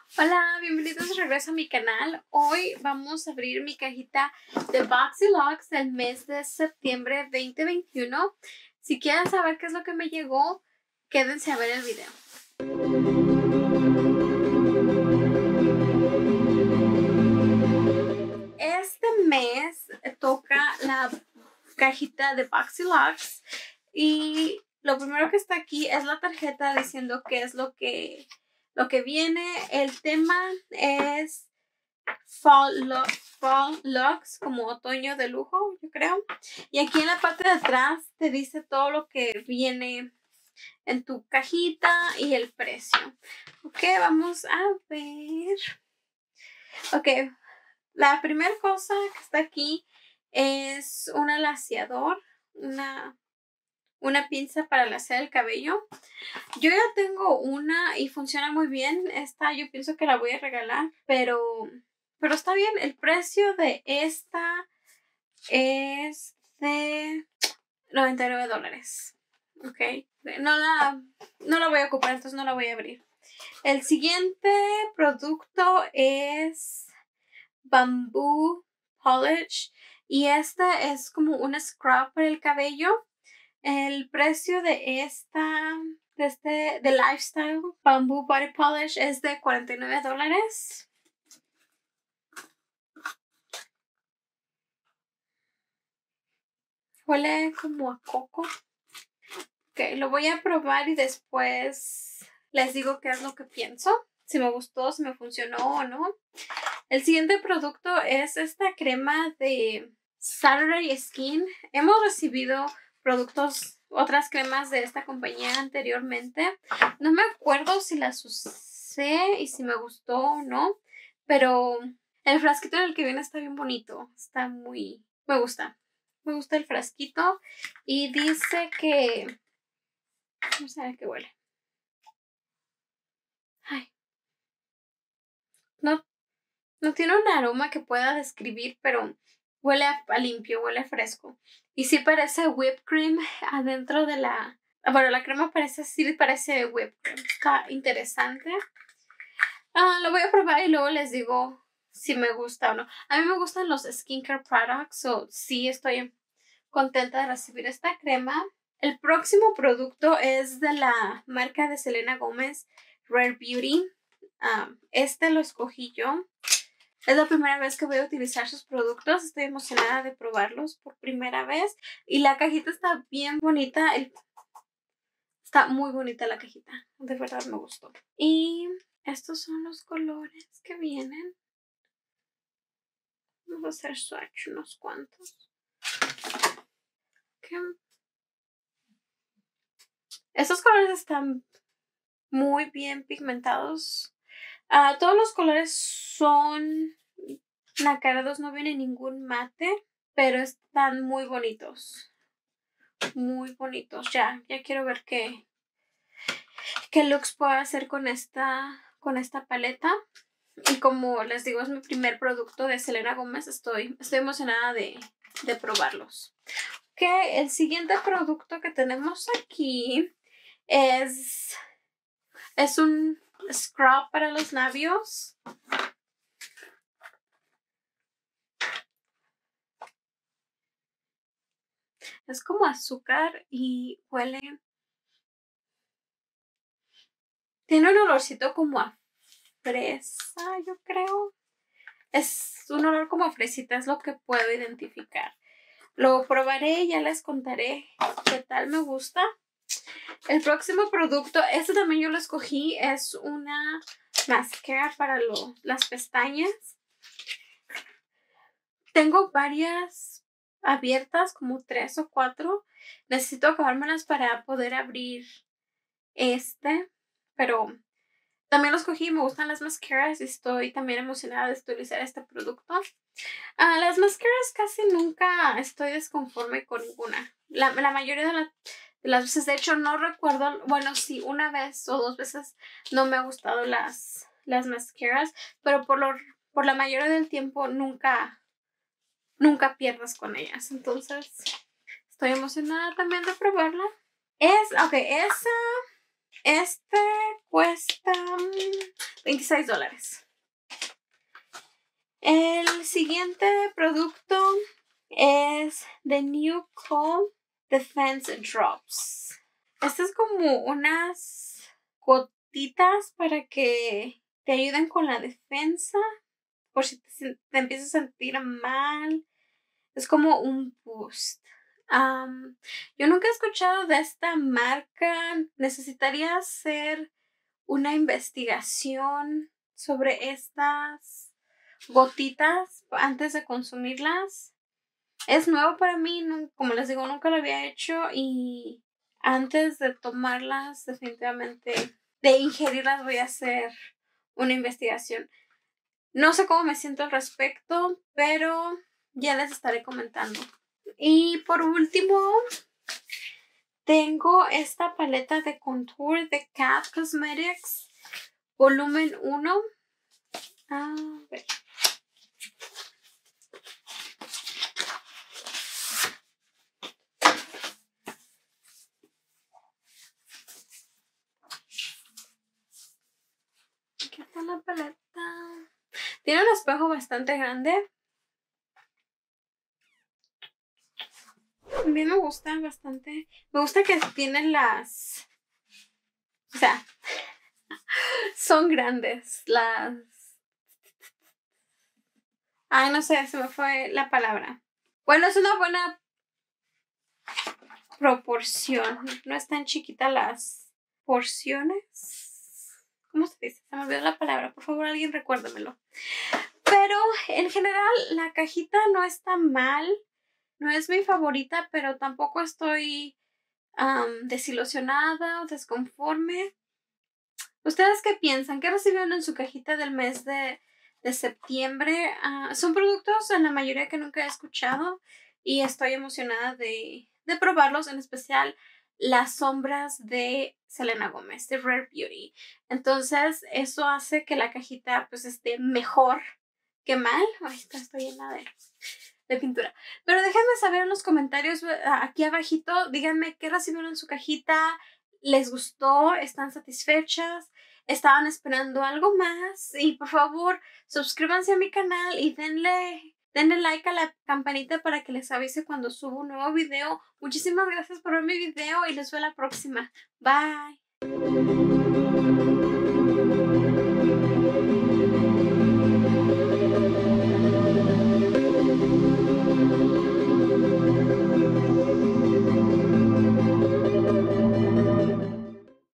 Hola, bienvenidos de regreso a mi canal. Hoy vamos a abrir mi cajita de BoxyLuxe del mes de septiembre 2021. Si quieren saber qué es lo que me llegó, quédense a ver el video. Este mes toca la cajita de BoxyLuxe y lo primero que está aquí es la tarjeta diciendo qué es lo que viene. El tema es Fall Luxe, como otoño de lujo, yo creo. Y aquí en la parte de atrás te dice todo lo que viene en tu cajita y el precio. Ok, vamos a ver. Ok, la primera cosa que está aquí es un alaciador, una pinza para laciar el cabello. Yo ya tengo una y funciona muy bien. Esta yo pienso que la voy a regalar, pero está bien. El precio de esta es de $99. Ok, no la voy a ocupar, entonces no la voy a abrir. El siguiente producto es Bamboo Polish y esta es como un scrub para el cabello. El precio de esta, de Lifestyle Bamboo Body Polish es de $49. Huele como a coco. Ok, lo voy a probar y después les digo qué es lo que pienso. Si me gustó, si me funcionó o no. El siguiente producto es esta crema de Saturday Skin. Hemos recibido otras cremas de esta compañía anteriormente. No me acuerdo si las usé y si me gustó o no, pero el frasquito en el que viene está bien bonito. Me gusta. Me gusta el frasquito y dice que... Vamos a ver qué huele. Ay. No tiene un aroma que pueda describir, pero huele a limpio, huele a fresco. Y sí parece whipped cream adentro de la... Bueno, la crema parece whipped cream. Está interesante. Lo voy a probar y luego les digo si me gusta o no. A mí me gustan los skincare products, so sí estoy contenta de recibir esta crema. El próximo producto es de la marca de Selena Gomez, Rare Beauty. Este lo escogí yo. Es la primera vez que voy a utilizar sus productos. Estoy emocionada de probarlos por primera vez. Y la cajita está bien bonita. Está muy bonita la cajita. De verdad me gustó. Y estos son los colores que vienen. Vamos a hacer swatch unos cuantos. Estos colores están muy bien pigmentados. Todos los colores son nacarados. No viene ningún mate. Pero están muy bonitos. Muy bonitos. Ya quiero ver qué looks puedo hacer con esta paleta. Y como les digo, es mi primer producto de Selena Gomez. Estoy emocionada de probarlos. Ok, el siguiente producto que tenemos aquí es un scrub para los labios. Es como azúcar y huele... Tiene un olorcito como a fresa, yo creo. Es un olor como a fresita, es lo que puedo identificar. Lo probaré y ya les contaré qué tal me gusta. El próximo producto, este también yo lo escogí, es una mascara para las pestañas. Tengo varias abiertas, como 3 o 4. Necesito acabármelas para poder abrir pero también lo escogí. Me gustan las mascaras y estoy también emocionada de utilizar este producto. Las mascaras casi nunca estoy desconforme con ninguna. La mayoría de las veces, de hecho, no recuerdo, bueno, sí, una vez o 2 veces no me ha gustado las mascaras, pero por la mayoría del tiempo nunca pierdas con ellas. Entonces, estoy emocionada también de probarla. Esa Este cuesta $26. El siguiente producto es The New Calm Defense Drops. Este es como unas gotitas para que te ayuden con la defensa. Por si te empiezas a sentir mal. Es como un boost. Yo nunca he escuchado de esta marca. Necesitaría hacer una investigación sobre estas gotitas antes de consumirlas. Es nuevo para mí, como les digo, nunca lo había hecho y antes de tomarlas, definitivamente, de ingerirlas, voy a hacer una investigación. No sé cómo me siento al respecto, pero ya les estaré comentando. Y por último, tengo esta paleta de contour de Kat Cosmetics, volumen 1. A ver. Aquí está la paleta. Tiene un espejo bastante grande. A mí me gusta bastante. Me gusta que tienen las... O sea, son grandes. Las... Ay, no sé, se me fue la palabra. Bueno, es una buena proporción. No es tan chiquita las porciones. ¿Cómo se dice? Se me olvidó la palabra. Por favor, alguien recuérdamelo. Pero en general la cajita no está mal. No es mi favorita, pero tampoco estoy desilusionada o desconforme. ¿Ustedes qué piensan? ¿Qué recibieron en su cajita del mes de septiembre? Son productos en la mayoría que nunca he escuchado y estoy emocionada de probarlos, en especial las sombras de Selena Gomez, de Rare Beauty. Entonces, eso hace que la cajita pues esté mejor que mal. Ay, estoy llena de pintura. Pero déjenme saber en los comentarios aquí abajito. Díganme qué recibieron en su cajita. ¿Les gustó? ¿Están satisfechas? ¿Estaban esperando algo más? Y por favor, suscríbanse a mi canal y denle like a la campanita para que les avise cuando subo un nuevo video. Muchísimas gracias por ver mi video y les veo la próxima. Bye.